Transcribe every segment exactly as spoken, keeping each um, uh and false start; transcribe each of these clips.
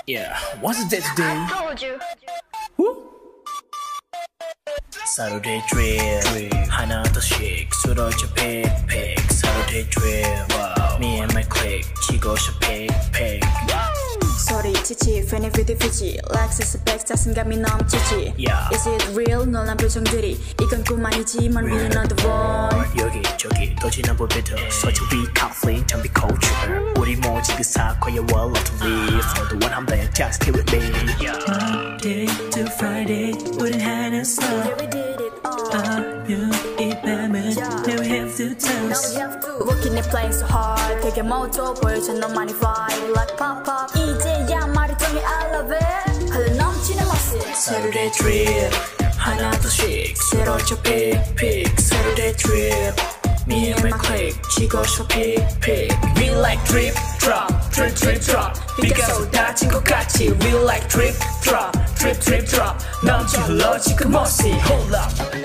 Yeah, what's the day today? I told you. Woo? Saturday dream, 하나 더씩 쓰러져 pick pick. Saturday dream, wow. Me and my clique, 치고 싶어 pick pick. 소리치지, fanny with Frixy. Lexus back, 자신감이 넘치지. Yeah. Is it real? 놀란 표정들이 이건 꿈 아니지만 we're not the one. 여기 저기 더 지난 불빛을 서쪽이 카플링 장비 culture. 우리 모두 그 사과의 world to live. For the one I'm there, just stay with me. Monday to Friday, 우린 하는 slow. Yeah, we did it all. 아유 이 밤은 now we have to toast. Now we have to. Working and playing so hard. 되게 멋져 보여줘 너만이 vibe like pop pop. 이제야 말이 통해 I love it. 흘러 넘치는 모습. Saturday trip 하나 더씩 쓰러져 pick pick. Saturday trip me and my clique 치고 싶어 pick pick. We like drip drop drip drip drop. 비가 쏟아진 것 같이 We like drip drop drip drip drop. 넘쳐 흘러진 그 모습 Hold up.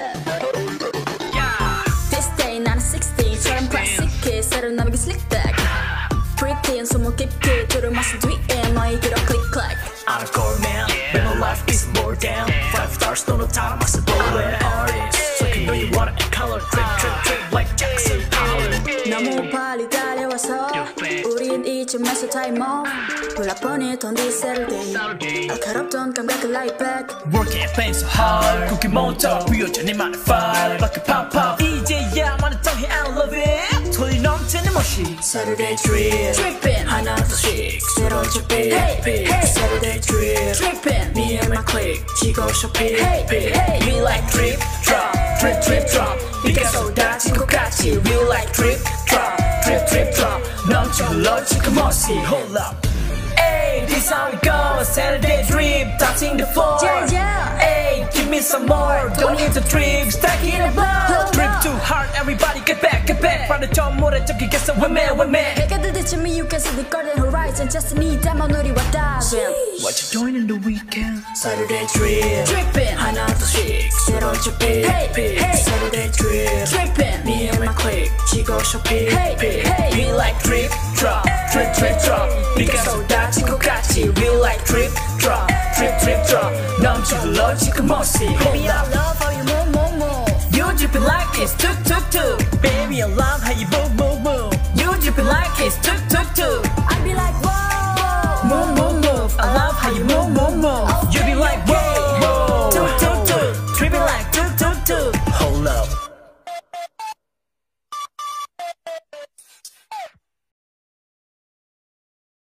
This day 나는 sixty처럼 classic 새로 나에게 slick back. Pretty 소문 깊게 들을 마신 뒤에 너의 그런 click clack. I'm a gold man, but my life is more down. Five stars, no time, I'm a bullet artist. So you know you want it in color, drip, drip, drip like Jackson Pollock. 너무 빨리 달려와서 우린 이쯤에서 time off. 불나뻔히 던 this Saturday. 날카롭던 감각을 lay back. Working and playing so hard. 굳게 모터 비워져 네만의 fire like a pop pop. 이제야 많은 덩이 I love it. 소리 넘치는 모습. Saturday drip, Drippin'. 하나 더씩 쓰러져 pick Hey, pick. hey. Saturday drip, Drippin'. me and my clique 치고 싶어 pick Hey, pick. hey. We like drip drop drip drip drop. 비가 쏟아진 것 같이 We like drip drop drip drip drop. 넘쳐 흘러진 그 모습 Hold up. Hey, this how we go. Saturday drip, touching the floor. Yeah, yeah. Hey, give me some more. Don't need to drip, stack in a blow. Drip too hard, everybody get back, get back. From the top, more than 저기 get some women, women. 해가 들 때쯤 미국에서 네 거린 horizon. Just need them on 우리와 다른. What you doing in the weekend? Saturday drip, Drippin'. 하나 더씩 쓰러져 pick Hey, pick. hey. Saturday drip, Drippin'. me and my clique 치고 싶어 pick Hey, pick. hey. We like drip drop, drip drip drop. 비가 쏟아진 것 같이 We like drip drop, drip drip drop. 넘쳐 흘러진 그 모습 Baby, I love how you move, move, move. You dripping like it's tuk tuk tuk. Baby, I love how you move, move, move. You dripping like it's tuk tuk tuk. I be like, whoa. Move, move, move. I love how you move, move, move.